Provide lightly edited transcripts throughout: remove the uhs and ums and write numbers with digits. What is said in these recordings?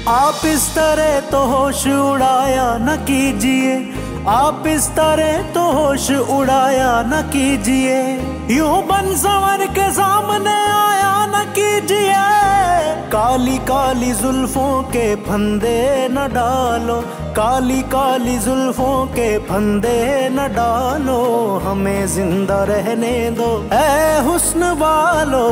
आप इस तरह तो होश उड़ाया न कीजिए, आप इस तरह तो होश उड़ाया न कीजिए, यूं बन संवर के सामने आया न कीजिए। काली काली जुल्फों के फंदे न डालो, काली काली जुल्फों के फंदे न डालो, हमें जिंदा रहने दो ऐ हुस्न वालो।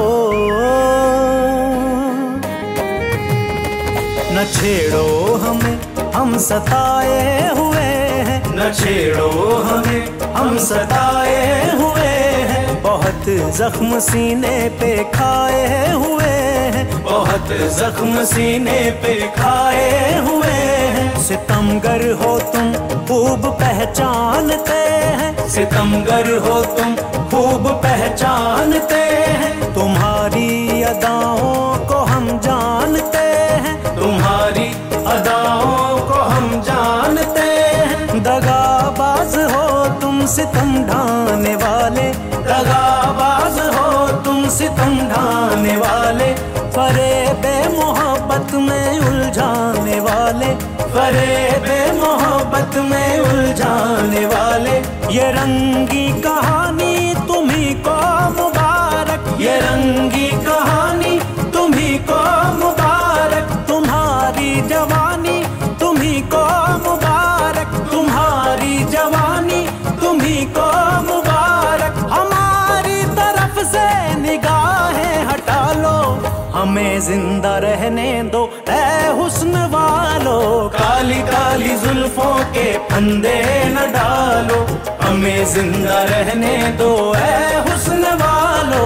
न छेड़ो हमें हम सताए हुए हैं, न छेड़ो हमें हम सताए हुए हैं, बहुत जख्म सीने पे खाए हुए हैं, बहुत जख्म सीने पे खाए हुए हैं। सितमगर हो तुम खूब पहचानते हैं, सितमगर हो तुम खूब पहचानते हैं, तुम्हारी अदाओं को हम जानते हैं, तुम्हारी अदाओं को हम जानते हैं। दगाबाज हो तुम सितम ढाने वाले, दगाबाज हो तुम सितम ढाने वाले, फरेबे मोहब्बत में उलझाने वाले, फरेबे मोहब्बत में उलझाने वाले। ये रंगी कहानी तुम्ही को मुबारक, ये रंगी कहानी तुम्ही को मुबारक, तुम्हारी जवानी तुम्ही को मुबारक, तुम्हारी जवानी तुम्ही को मुबारक। हमारी तरफ से निगाहें हटा लो, हमें जिंदा रहने दो ऐ हुस्न वालो। काली काली जुल्फों के फंदे न डालो, हमें जिंदा रहने दो ऐ हुस्न वालो।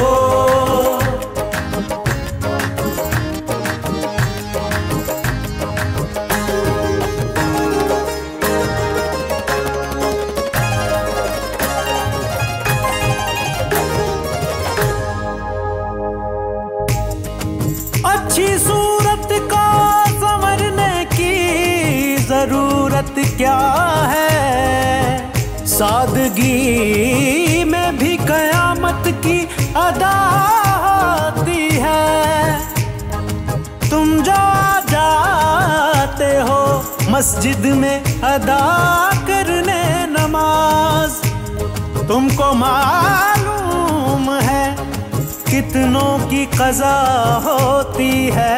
अच्छी सूरत का संवरने की जरूरत क्या है, सादगी में भी कयामत की अदा होती है। तुम जो जाते हो मस्जिद में अदा करने नमाज, तुमको मालूम है कितनों की कज़ा होती है।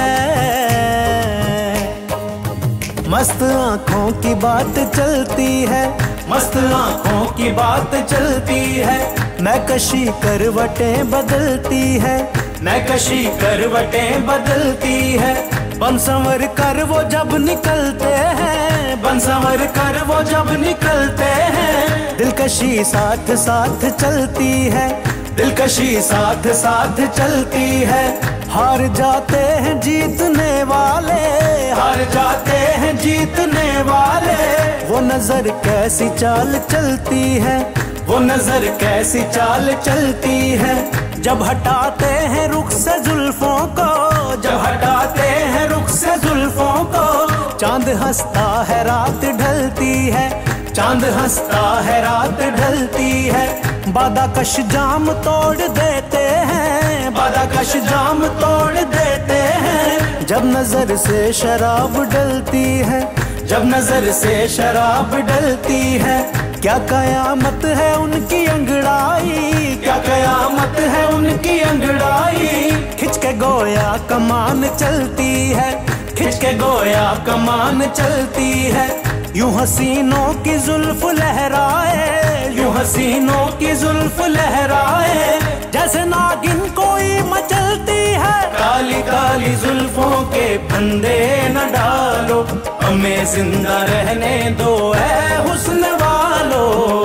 मस्त आँखों की बात चलती है, मस्त आँखों की बात चलती है, नैकशी करवटें बदलती है, नैकशी करवटें बदलती है। बन संवर कर वो जब निकलते हैं, बन संवर कर वो जब निकलते हैं, दिलकशी साथ साथ चलती है, दिलकशी साथ साथ चलती है। हार जाते हैं जीतने वाले, हार जाते हैं जीतने वाले, वो नजर कैसी चाल चलती है, वो नजर कैसी चाल चलती है। जब हटाते हैं रुख से जुल्फों को, जब हटाते हैं रुख से जुल्फों को, चांद हंसता है रात ढलती है, चांद हंसता है रात ढलती है। बादाकश जाम तोड़ देते हैं, बादाकश जाम तोड़ देते हैं, जब नजर से शराब डलती है, जब नजर से शराब डलती है। क्या कयामत है उनकी अंगड़ाई, क्या कयामत है उनकी अंगड़ाई, खिंच के गोया कमान चलती है, खिंच के गोया कमान चलती है। यूं हसीनों की जुल्फ लहराए, यूं हसीनों की जुल्फ लहराए, जैसे नागिन कोई मचलती है। काली काली जुल्फों के फंदे न डालो, हमें जिंदा रहने दो ऐ हुस्न वालो।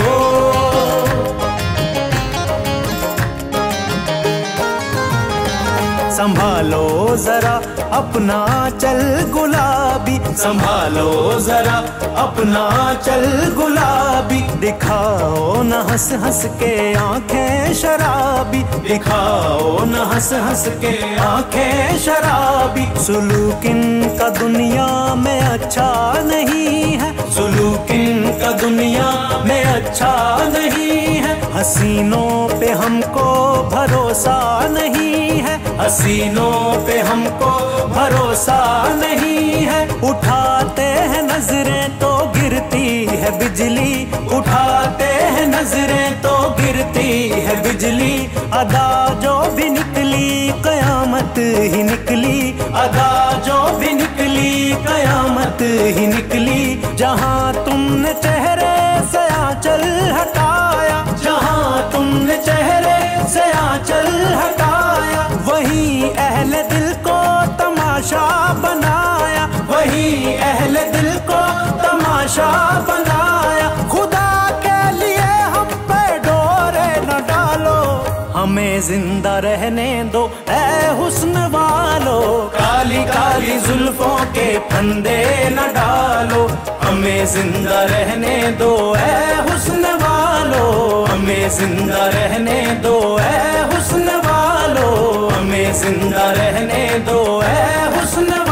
संभालो जरा अपना चल गुलाबी, संभालो जरा अपना चल गुलाबी, दिखाओ न हंस हंस के आंखें शराबी, दिखाओ न हंस हंस के आंखें शराबी। सुलूक इनका दुनिया में अच्छा नहीं है, सुलूक इनका दुनिया में अच्छा नहीं है। हसीनों पे हमको भरोसा नहीं है, हसीनों पे हमको भरोसा नहीं है। उठाते हैं नजरें तो गिरती है बिजली, उठाते हैं नजरें तो गिरती है बिजली। अदा जो भी निकली कयामत ही निकली, अदा जो भी निकली कयामत ही निकली। जहां तुमने चेहरे से आंचल हटाया, जहां तुमने चेहरे से आंचल हटाया, वहीं अहले दिल को तमाशा बनाया, वहीं अहले दिल को तमाशा बनाया। खुदा के लिए हम पे डोरे न डालो, हमें जिंदा रहने दो ऐ हुस्न वालो। काली काली जुल्फों के फंदे न डालो, हमें जिंदा रहने दो ऐ हुस्न वालो। हमें जिंदा रहने दो ऐ हुस्न वालो, हमें जिंदा रहने दो ऐ हुस्न